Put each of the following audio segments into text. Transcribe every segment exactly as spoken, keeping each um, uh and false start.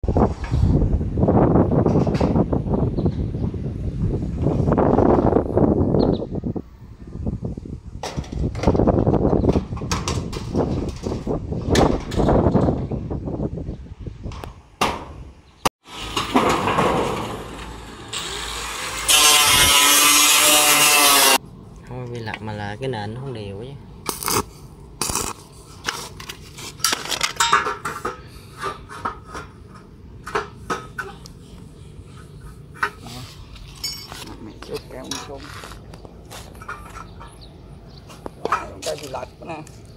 Không bị lật mà là cái nền nó không đều chứ. Kéo xuống cái gì lật nè.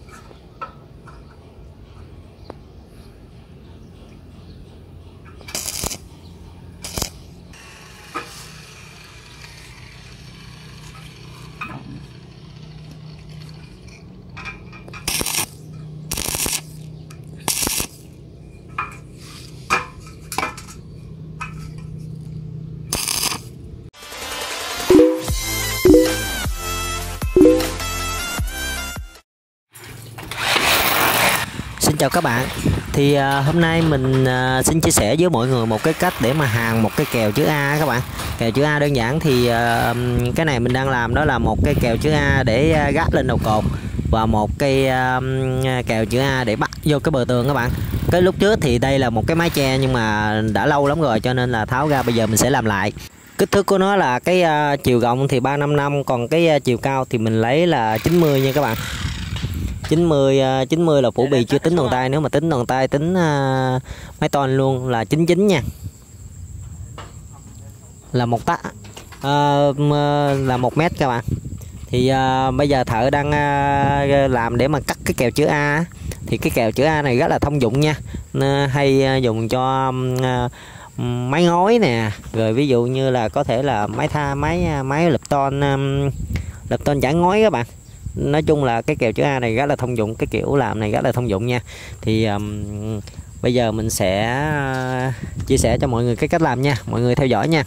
Xin chào các bạn. Thì uh, hôm nay mình uh, xin chia sẻ với mọi người một cái cách để mà hàn một cái kèo chữ A các bạn. Kèo chữ A đơn giản thì uh, cái này mình đang làm đó là một cái kèo chữ A để uh, gác lên đầu cột và một cây uh, kèo chữ A để bắt vô cái bờ tường các bạn. Cái lúc trước thì đây là một cái mái che nhưng mà đã lâu lắm rồi cho nên là tháo ra, bây giờ mình sẽ làm lại. Kích thước của nó là cái uh, chiều rộng thì ba năm năm, còn cái uh, chiều cao thì mình lấy là chín mươi nha các bạn. chín mươi chín mươi là phủ bì chưa tính đòn tay, nếu mà tính đòn tay tính uh, máy ton luôn là chín mươi chín nha. Là một tấc uh, là một mét các bạn. Thì uh, bây giờ thợ đang uh, làm để mà cắt cái kèo chữ A. Thì cái kèo chữ A này rất là thông dụng nha. Nó hay uh, dùng cho uh, máy ngói nè, rồi ví dụ như là có thể là máy tha máy máy lập ton um, lập ton chả ngói các bạn. Nói chung là cái kèo chữ A này rất là thông dụng, cái kiểu làm này rất là thông dụng nha. Thì um, bây giờ mình sẽ uh, chia sẻ cho mọi người cái cách làm nha, mọi người theo dõi nha.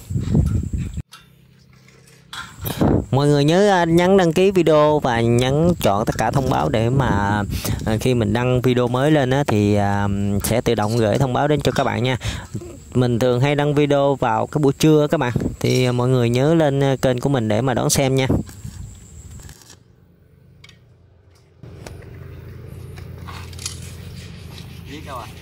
Mọi người nhớ uh, nhấn đăng ký video và nhấn chọn tất cả thông báo để mà uh, khi mình đăng video mới lên á, thì uh, sẽ tự động gửi thông báo đến cho các bạn nha. Mình thường hay đăng video vào cái buổi trưa các bạn, thì uh, mọi người nhớ lên uh, kênh của mình để mà đón xem nha. Đâu à?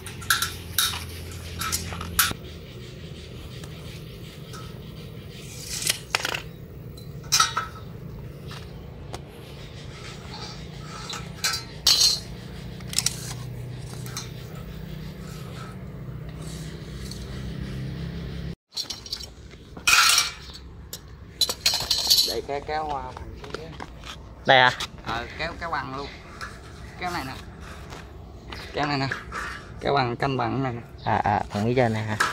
Đây cái kéo hoa Đây à? Ờ, kéo kéo bằng luôn. Kéo này nè. Kéo này nè. Kéo bằng cân bằng này nè. À à, còn cái trên này hả?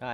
Rồi.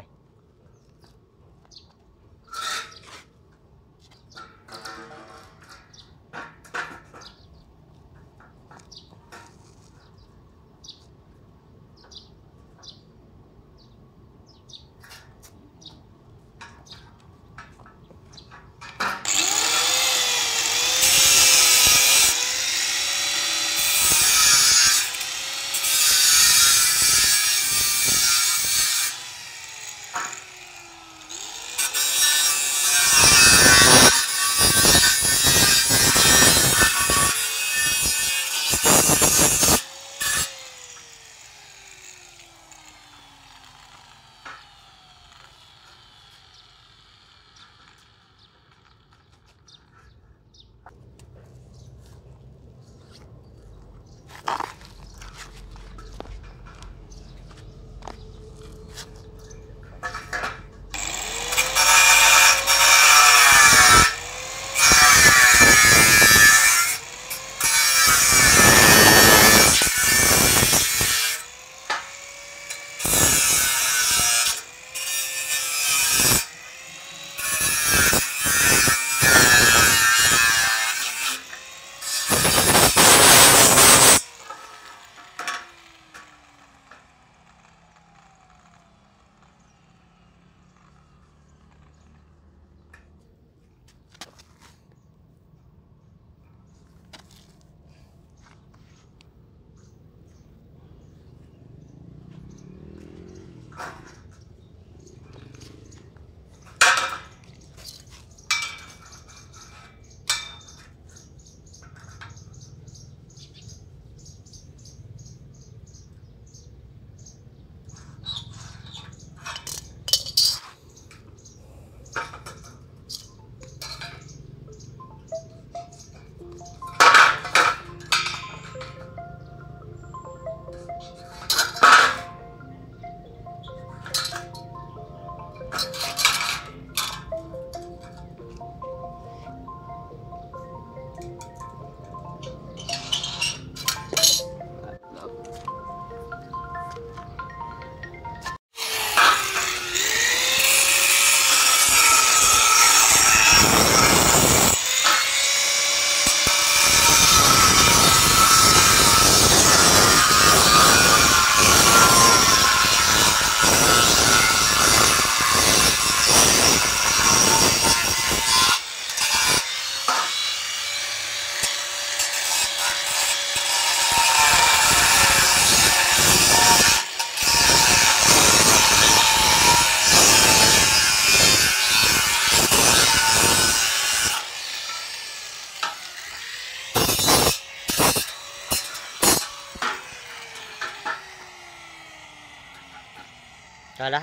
Rồi đó.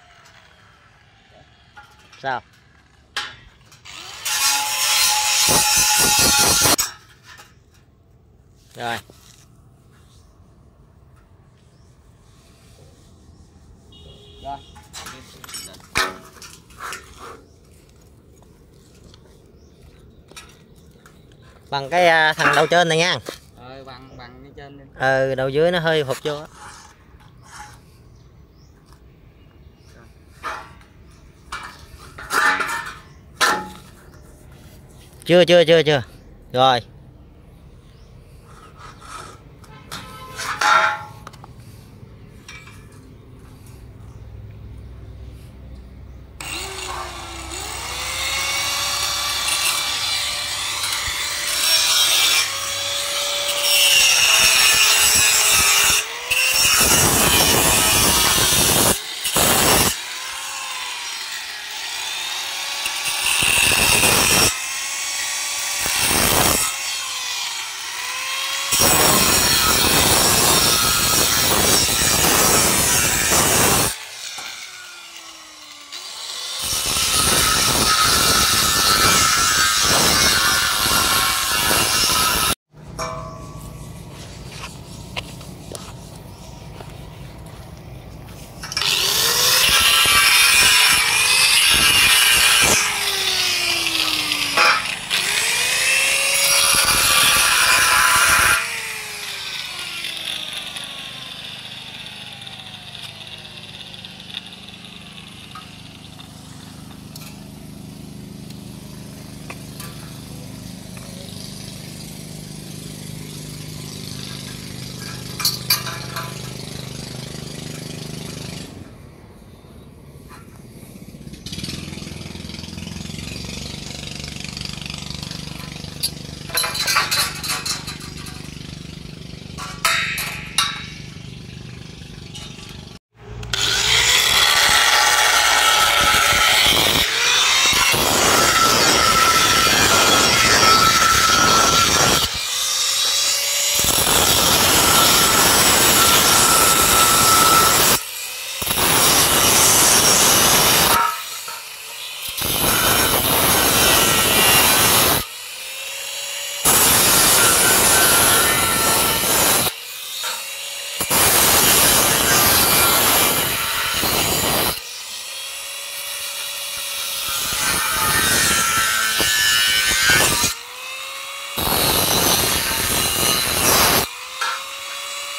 Sao? Rồi. Rồi. Bằng cái thằng đầu trên này nha. Ờ, bằng bằng cái trên đi. Ờ, đầu dưới nó hơi hụt vô. Chưa chưa chưa chưa. Rồi.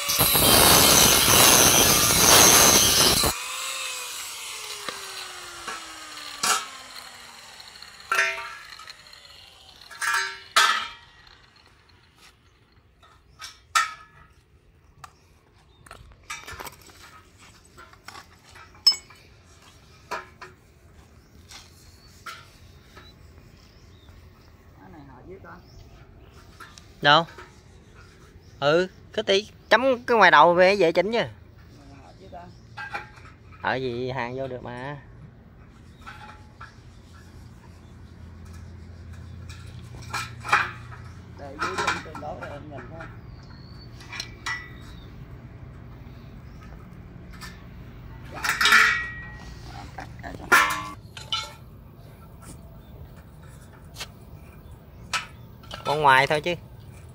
Đâu? Ừ, cái tí chấm cái ngoài đầu về dễ chỉnh chứ. Ở gì hàng vô được mà. Để dưới lên trên đó để em nhìn thôi. Con ngoài thôi chứ.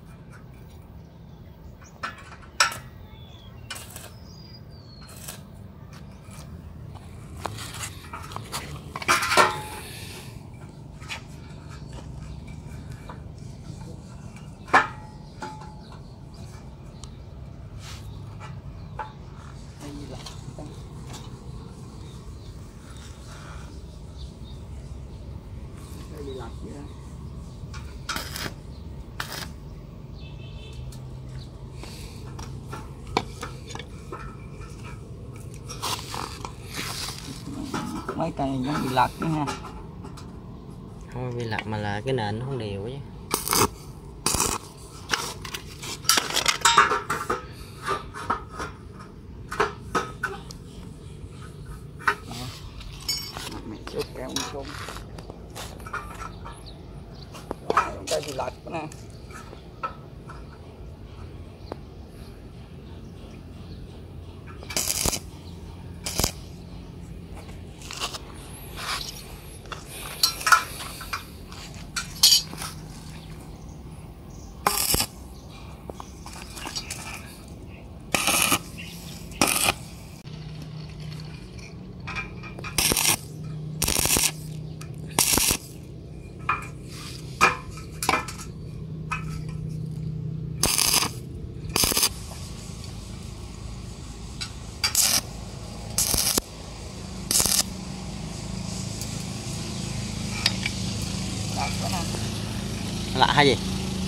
Mấy cây nó bị lật nữa ha. Không bị lật mà là cái nền nó không đều chứ. Mẹ chút kéo một chút. Cây bị lật nè. Lạ hay gì?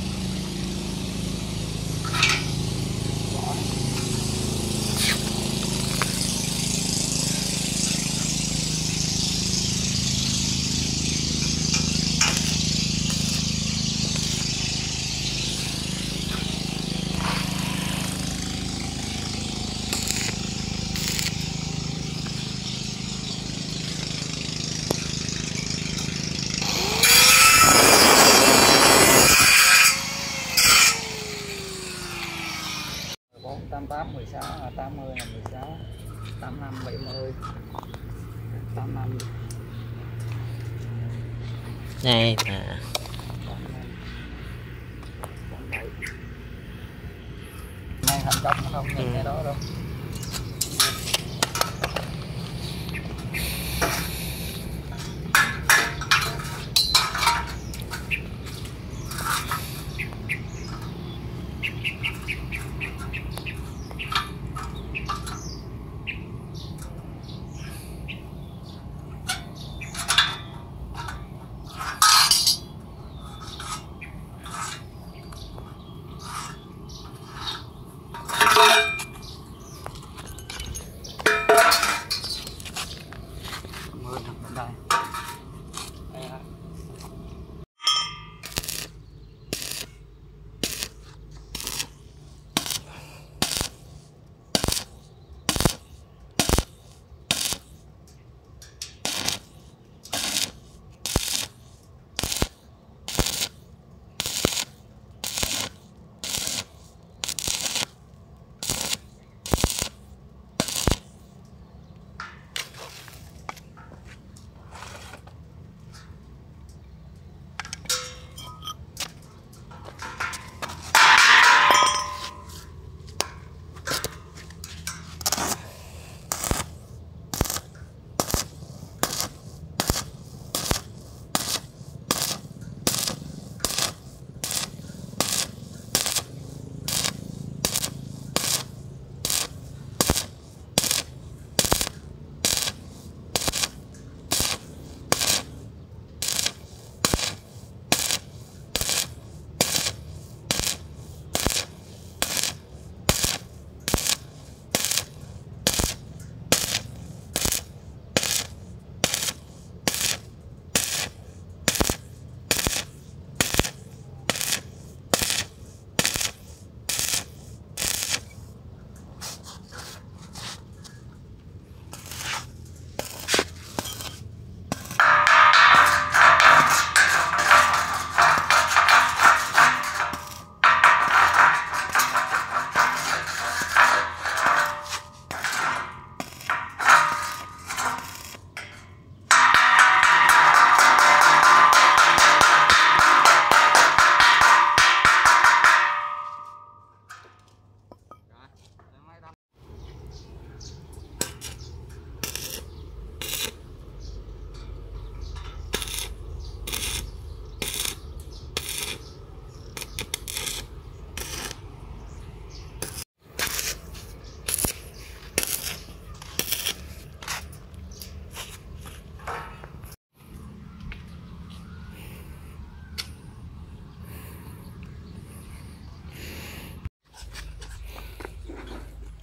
tám tám mười sáu là tám mươi là mười sáu, tám năm bảy mươi, tám năm Này à. Này thành công nó không nhìn Ừ. cái đó đâu.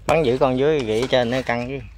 Bắn giữ con dưới gỉ trên nó căng chứ.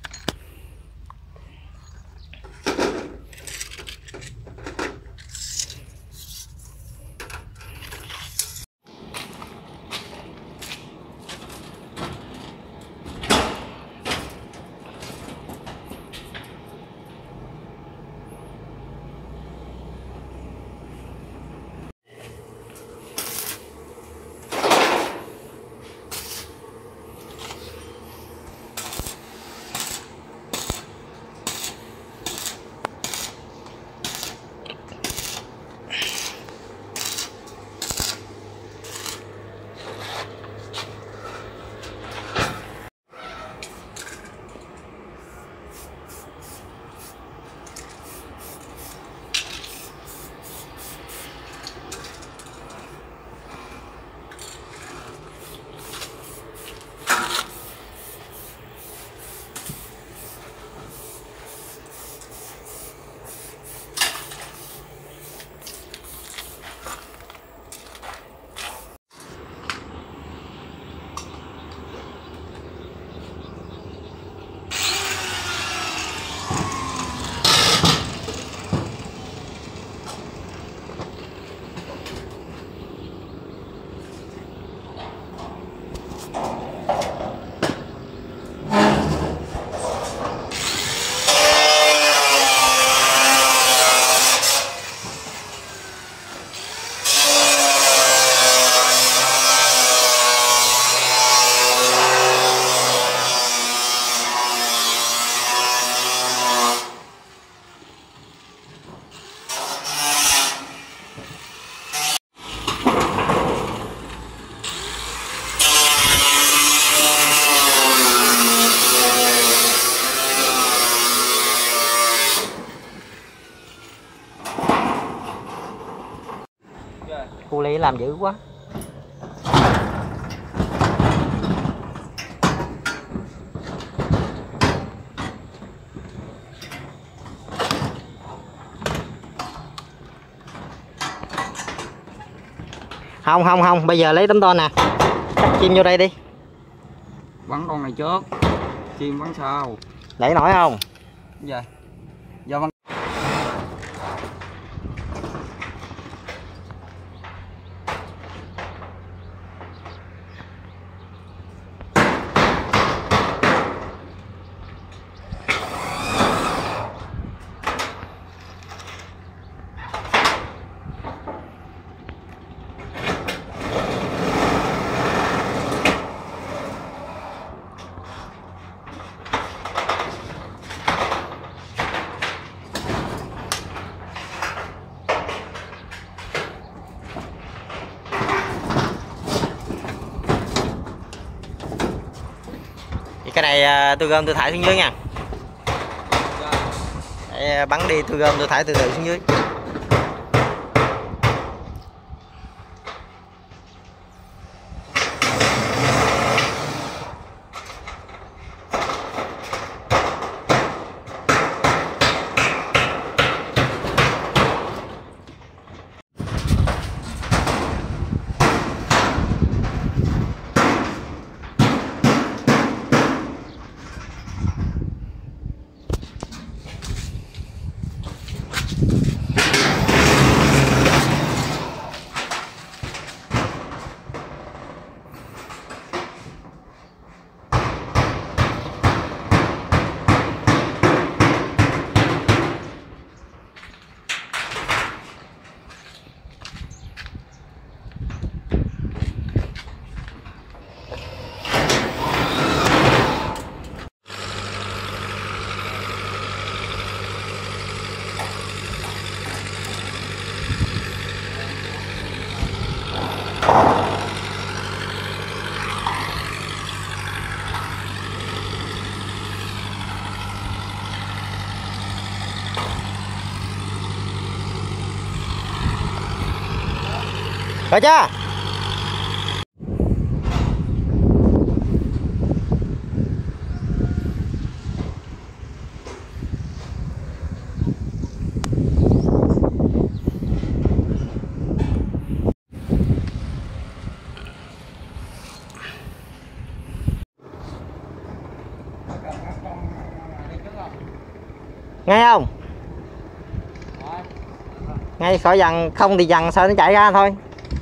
Cu Ly làm dữ quá. Không không không, bây giờ lấy tấm to nè. Cắt chim vô đây đi. Bắn con này trước, chim bắn sau. Đẩy nổi không? Dạ. Dạ bắn. Cái này tôi gom tôi thải xuống dưới nha. Để bắn đi tôi gom tôi thải từ từ xuống dưới. Rồi chưa? Ngay không? Ngay khỏi dằn, không thì dằn sao nó chạy ra thôi.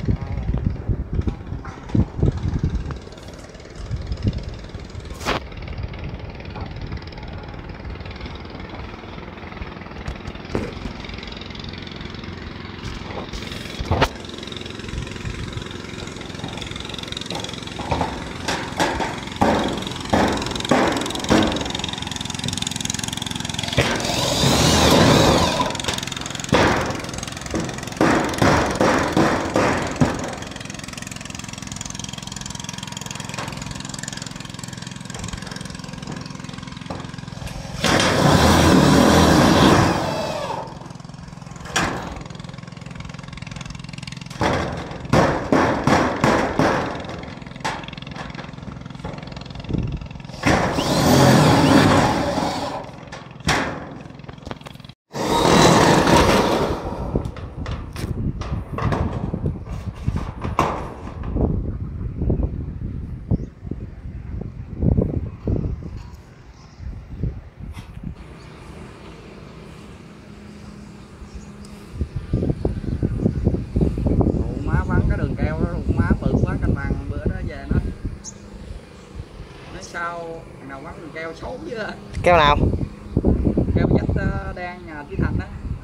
Sao thằng nào bắn keo xấu chứ? Keo nào? Keo dắt uh, đang nhà Chí Thành đó.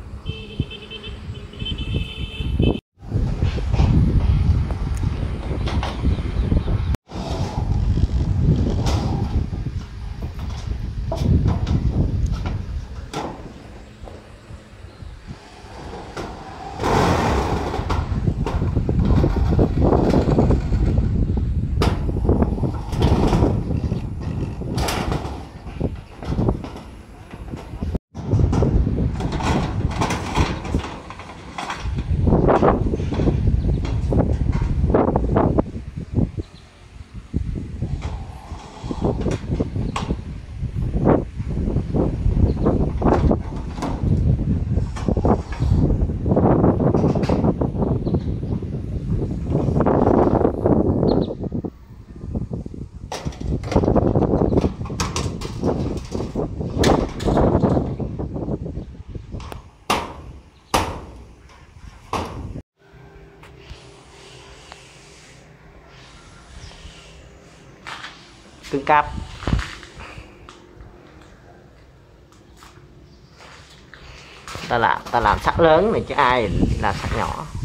Cứng cáp. Ta làm ta làm sắt lớn này chứ ai làm sắt nhỏ.